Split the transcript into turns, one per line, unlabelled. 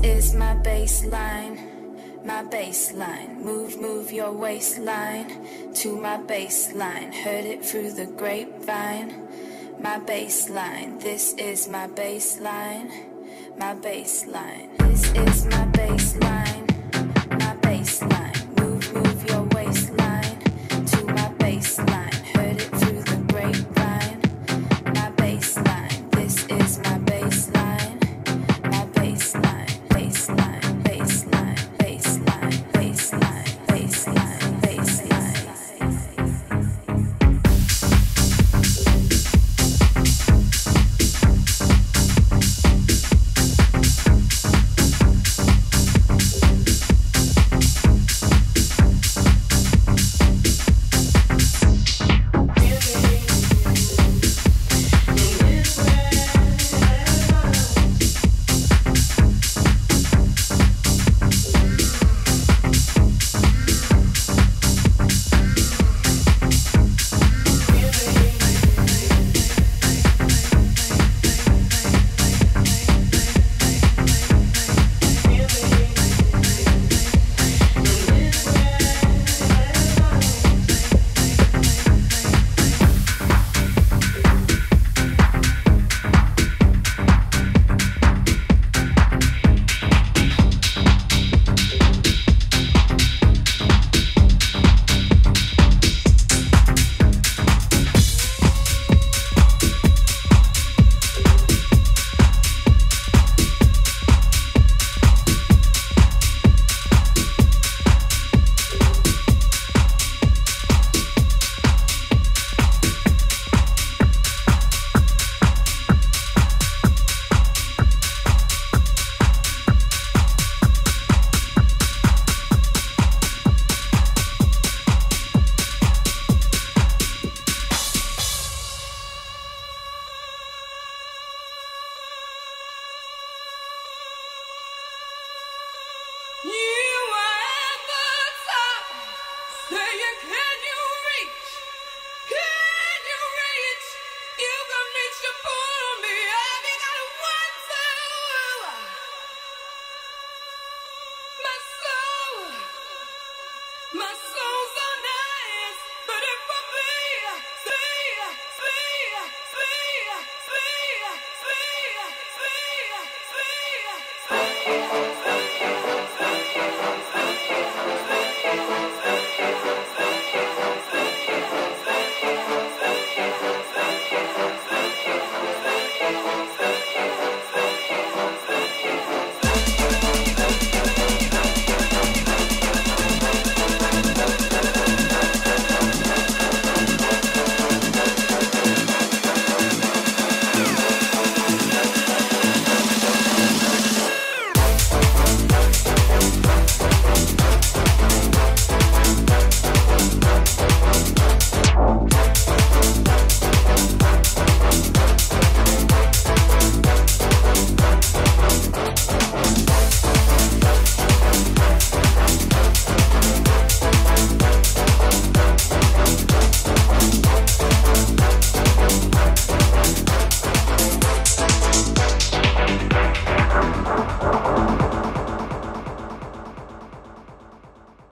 is my bassline, my bassline. Move your waistline to my bassline. Heard it through the grapevine, my bassline. This is my bassline, my bassline. This is my bassline, my bassline. Move your waistline to my bassline. Heard it through the grapevine, my bassline. This is my bassline, my bassline. Bassline, bassline, bassline, bassline, bassline, bassline.
Yeah.